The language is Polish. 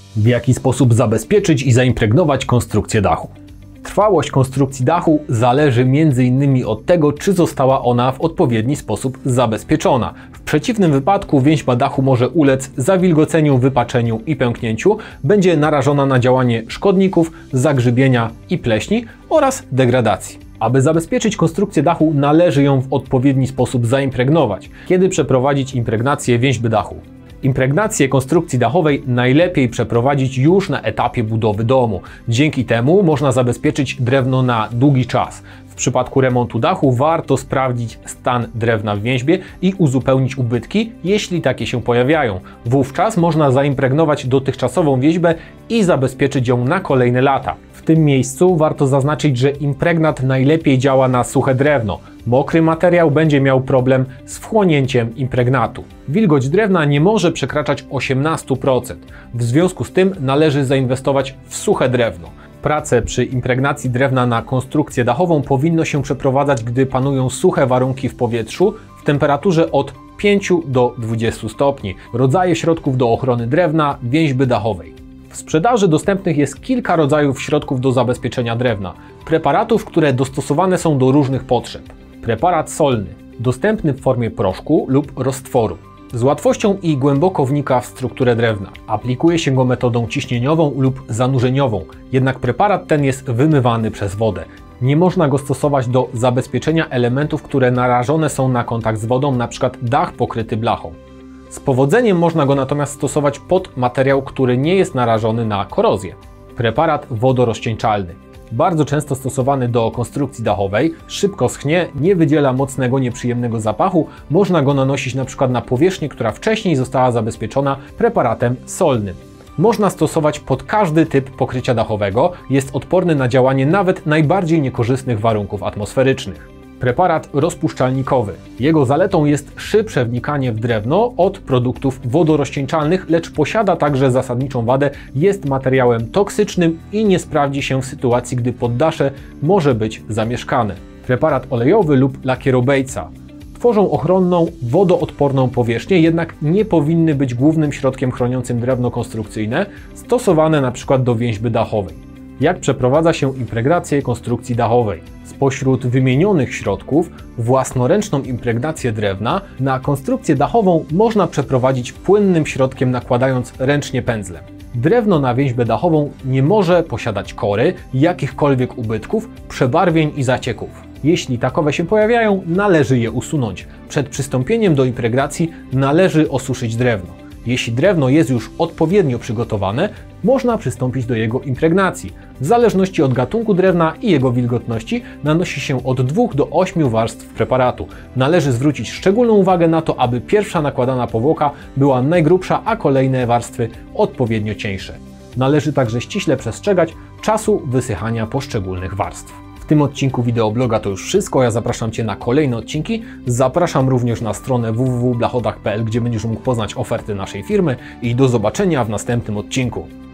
W jaki sposób zabezpieczyć i zaimpregnować konstrukcję dachu? Trwałość konstrukcji dachu zależy m.in. od tego, czy została ona w odpowiedni sposób zabezpieczona. W przeciwnym wypadku więźba dachu może ulec zawilgoceniu, wypaczeniu i pęknięciu, będzie narażona na działanie szkodników, zagrzybienia i pleśni oraz degradacji. Aby zabezpieczyć konstrukcję dachu, należy ją w odpowiedni sposób zaimpregnować. Kiedy przeprowadzić impregnację więźby dachu? Impregnację konstrukcji dachowej najlepiej przeprowadzić już na etapie budowy domu. Dzięki temu można zabezpieczyć drewno na długi czas. W przypadku remontu dachu warto sprawdzić stan drewna w więźbie i uzupełnić ubytki, jeśli takie się pojawiają. Wówczas można zaimpregnować dotychczasową więźbę i zabezpieczyć ją na kolejne lata. W tym miejscu warto zaznaczyć, że impregnat najlepiej działa na suche drewno. Mokry materiał będzie miał problem z wchłonięciem impregnatu. Wilgoć drewna nie może przekraczać 18%. W związku z tym należy zainwestować w suche drewno. Prace przy impregnacji drewna na konstrukcję dachową powinno się przeprowadzać, gdy panują suche warunki w powietrzu w temperaturze od 5 do 20 stopni. Rodzaje środków do ochrony drewna więźby dachowej. W sprzedaży dostępnych jest kilka rodzajów środków do zabezpieczenia drewna. Preparatów, które dostosowane są do różnych potrzeb. Preparat solny, dostępny w formie proszku lub roztworu. Z łatwością i głęboko wnika w strukturę drewna. Aplikuje się go metodą ciśnieniową lub zanurzeniową, jednak preparat ten jest wymywany przez wodę. Nie można go stosować do zabezpieczenia elementów, które narażone są na kontakt z wodą, np. dach pokryty blachą. Z powodzeniem można go natomiast stosować pod materiał, który nie jest narażony na korozję. Preparat wodorozcieńczalny. Bardzo często stosowany do konstrukcji dachowej, szybko schnie, nie wydziela mocnego, nieprzyjemnego zapachu. Można go nanosić np. na powierzchnię, która wcześniej została zabezpieczona preparatem solnym. Można stosować pod każdy typ pokrycia dachowego, jest odporny na działanie nawet najbardziej niekorzystnych warunków atmosferycznych. Preparat rozpuszczalnikowy. Jego zaletą jest szybsze wnikanie w drewno od produktów wodorozcieńczalnych, lecz posiada także zasadniczą wadę, jest materiałem toksycznym i nie sprawdzi się w sytuacji, gdy poddasze może być zamieszkane. Preparat olejowy lub lakierobejca. Tworzą ochronną, wodoodporną powierzchnię, jednak nie powinny być głównym środkiem chroniącym drewno konstrukcyjne, stosowane np. do więźby dachowej. Jak przeprowadza się impregnację konstrukcji dachowej? Spośród wymienionych środków własnoręczną impregnację drewna na konstrukcję dachową można przeprowadzić płynnym środkiem, nakładając ręcznie pędzlem. Drewno na więźbę dachową nie może posiadać kory, jakichkolwiek ubytków, przebarwień i zacieków. Jeśli takowe się pojawiają, należy je usunąć. Przed przystąpieniem do impregnacji należy osuszyć drewno. Jeśli drewno jest już odpowiednio przygotowane, można przystąpić do jego impregnacji. W zależności od gatunku drewna i jego wilgotności nanosi się od 2 do 8 warstw preparatu. Należy zwrócić szczególną uwagę na to, aby pierwsza nakładana powłoka była najgrubsza, a kolejne warstwy odpowiednio cieńsze. Należy także ściśle przestrzegać czasu wysychania poszczególnych warstw. W tym odcinku wideobloga to już wszystko. Ja zapraszam Cię na kolejne odcinki. Zapraszam również na stronę www.blachodach.pl, gdzie będziesz mógł poznać oferty naszej firmy i do zobaczenia w następnym odcinku.